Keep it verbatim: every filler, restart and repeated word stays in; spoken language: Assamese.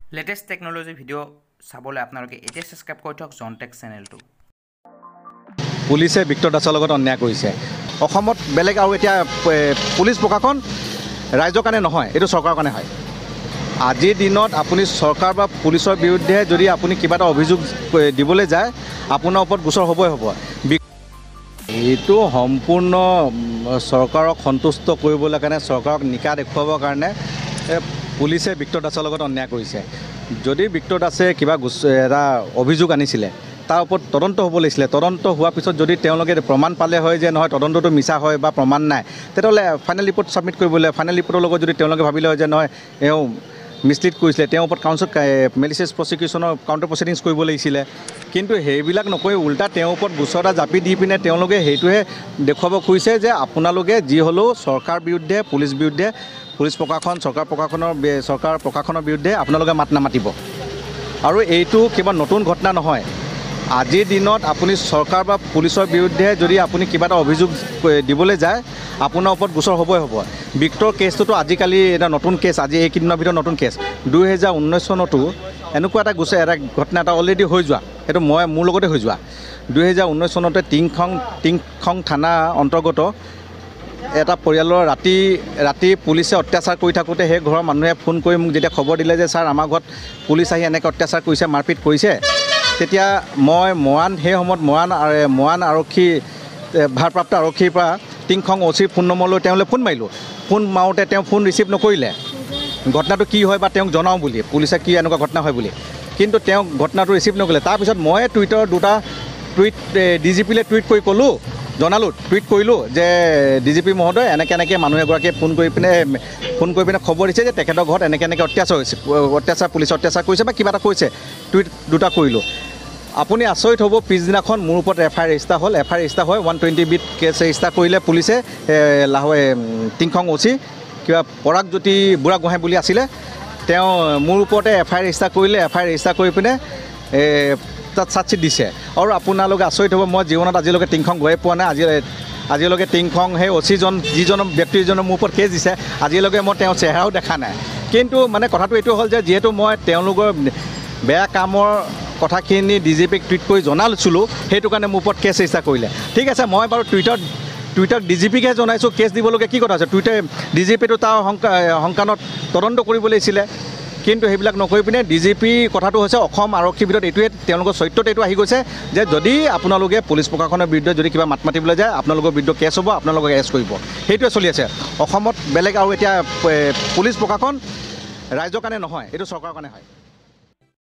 লেটেষ্ট টেকনলজি ভিডিঅ' চাবলৈ আপোনালোকে এতিয়া সাবস্ক্ৰাইব কৰি থওক জনটেক চেনেলটো। পুলিচে বিক্টৰ দাসৰ লগত অন্যায় কৰিছে। অসমত বেলেগ আৰু এতিয়া পুলিচ প্ৰশাসন ৰাইজৰ কাৰণে নহয়, এইটো চৰকাৰৰ কাৰণে হয়। আজিৰ দিনত আপুনি চৰকাৰ বা পুলিচৰ বিৰুদ্ধে যদি আপুনি কিবা এটা অভিযোগ দিবলৈ যায়, আপোনাৰ ওপৰত গোচৰ হ'বই হ'ব। এইটো সম্পূৰ্ণ চৰকাৰক সন্তুষ্ট কৰিবলৈ কাৰণে, চৰকাৰক নিকা দেখুৱাবৰ কাৰণে পুলিচে বিক্টৰ দাসৰ লগত অন্যায় কৰিছে। যদি বিক্টৰ দাসে কিবা এটা অভিযোগ আনিছিলে, তাৰ ওপৰত তদন্ত হ'ব লাগিছিলে। তদন্ত হোৱাৰ পিছত যদি তেওঁলোকে প্ৰমাণ পালে হয় যে নহয় তদন্তটো মিছা হয় বা প্ৰমাণ নাই, তেতিয়াহ'লে ফাইনেল ৰিপৰ্ট ছাবমিট কৰিবলৈ, ফাইনেল ৰিপৰ্টৰ লগত যদি তেওঁলোকে ভাবিলে হয় যে নহয় এওঁ মিছলিড কৰিছিলে, তেওঁৰ ওপৰত কাউন্সিল মেলিচিয়াছ প্ৰচিকিউশ্যনৰ কাউণ্টাৰ প্ৰচিডিংছ কৰিব লাগিছিলে। কিন্তু সেইবিলাক নকৰি উল্টা তেওঁৰ ওপৰত গোচৰ এটা জাপি দি পিনে তেওঁলোকে সেইটোহে দেখুৱাব খুজিছে যে আপোনালোকে যি হ'লেও চৰকাৰ বিৰুদ্ধে, পুলিচ বিৰুদ্ধে, পুলিচ প্ৰশাসন, চৰকাৰ প্ৰশাসনৰ চৰকাৰ প্ৰশাসনৰ বিৰুদ্ধে আপোনালোকে মাত নামাতিব। আৰু এইটো কিবা নতুন ঘটনা নহয়। আজিৰ দিনত আপুনি চৰকাৰ বা পুলিচৰ বিৰুদ্ধে যদি আপুনি কিবা এটা অভিযোগ দিবলৈ যায়, আপোনাৰ ওপৰত গোচৰ হ'বই হ'ব। বিক্টৰ কেছটোতো আজিকালি এটা নতুন কেছ, আজি এইকেইদিনৰ ভিতৰত নতুন কেছ। দুহেজাৰ ঊনৈছ চনতো এনেকুৱা এটা গোচৰ এটা ঘটনা এটা অলৰেডি হৈ যোৱা, সেইটো মই মোৰ লগতে হৈ যোৱা। দুহেজাৰ ঊনৈছ চনতে টিংখং টিংখং থানা অন্তৰ্গত এটা পৰিয়ালৰ ৰাতি ৰাতি পুলিচে অত্যাচাৰ কৰি থাকোঁতে সেই ঘৰৰ মানুহে ফোন কৰি মোক যেতিয়া খবৰ দিলে যে ছাৰ আমাৰ ঘৰত পুলিচ আহি এনেকৈ অত্যাচাৰ কৰিছে, মাৰপিট কৰিছে, তেতিয়া মই মৰাণ সেই সময়ত মৰাণ মৰাণ আৰক্ষী ভাৰপ্ৰাপ্ত আৰক্ষীৰ পৰা টিংখং অ' চিৰ ফোন নম্বৰলৈ তেওঁলৈ ফোন মাৰিলোঁ। ফোন মাৰোঁতে তেওঁ ফোন ৰিচিভ নকৰিলে। ঘটনাটো কি হয় বা তেওঁক জনাওঁ বুলি, পুলিচে কি এনেকুৱা ঘটনা হয় বুলি, কিন্তু তেওঁ ঘটনাটো ৰিচিভ নকৰিলে। তাৰপিছত মই টুইটাৰ দুটা টুইট ডি জি পিলৈ টুইট কৰি ক'লোঁ, জনালোঁ, টুইট কৰিলোঁ যে ডি জি পি মহোদয় এনেকৈ এনেকৈ মানুহ এগৰাকীয়ে ফোন কৰি পিনে ফোন কৰি পিনে খবৰ দিছে যে তেখেতৰ ঘৰত এনেকৈ এনেকৈ অত্যাচাৰ হৈছে, অত্যাচাৰ পুলিচে অত্যাচাৰ কৰিছে বা কিবা এটা কৰিছে, টুইট দুটা কৰিলোঁ। আপুনি আচৰিত হ'ব, পিছদিনাখন মোৰ ওপৰত এফ আই আৰ ৰেজিষ্টাৰ হ'ল। এফ আই আৰ ৰেজিষ্টাৰ হয়, ওৱান টুৱেণ্টি বিত কেছ ৰেজিষ্টাৰ কৰিলে পুলিচে। লাহোৱাই টিংখং অ' চি কিবা পৰাগজ্যোতি বুঢ়াগোহাঁই বুলি আছিলে, তেওঁ মোৰ ওপৰতে এফ আই আৰ ৰেজিষ্টাৰ কৰিলে। এফ আই আৰ ৰেজিষ্টাৰ কৰি পিনে তাত চাৰ্জশ্বিট দিছে। আৰু আপোনালোকে আচৰিত হ'ব, মই জীৱনত আজিলৈকে টিংখং গৈয়ে পোৱা নাই। আজি আজিলৈকে টিংখং সেই অ' চিজন যিজন ব্যক্তিজনে মোৰ ওপৰত কেছ দিছে, আজিলৈকে মই তেওঁৰ চেহেৰাও দেখা নাই। কিন্তু মানে কথাটো এইটো হ'ল যে যিহেতু মই তেওঁলোকৰ বেয়া কামৰ কথাখিনি ডি জি পিক টুইট কৰি জনাইছিলোঁ, সেইটো কাৰণে মোৰ ওপৰত কেছ ৰেজিষ্টাৰ কৰিলে। ঠিক আছে, মই বাৰু টুইটাৰত টুইটাৰত ডি জি পিকহে জনাইছোঁ, কেছ দিবলগীয়া কি কথা আছে। টুইটাৰ ডি জি পিটো তাৰ সংকা সংকানত তদন্ত কৰিব লাগিছিলে, কিন্তু সেইবিলাক নকৰি পিনে ডি জি পি কথাটো হৈছে অসম আৰক্ষীৰ ভিতৰত এইটোৱে তেওঁলোকৰ চৰিত্ৰত এইটো আহি গৈছে যে যদি আপোনালোকে পুলিচ প্ৰশাসনৰ বিৰুদ্ধে যদি কিবা মাত মাতিবলৈ যায়, আপোনালোকৰ বিৰুদ্ধে কেছ হ'ব, আপোনালোকক এৰেষ্ট কৰিব। সেইটোৱে চলি আছে অসমত। বেলেগ আৰু এতিয়া পুলিচ প্ৰশাসন ৰাইজৰ কাৰণে নহয়, এইটো চৰকাৰৰ কাৰণে হয়।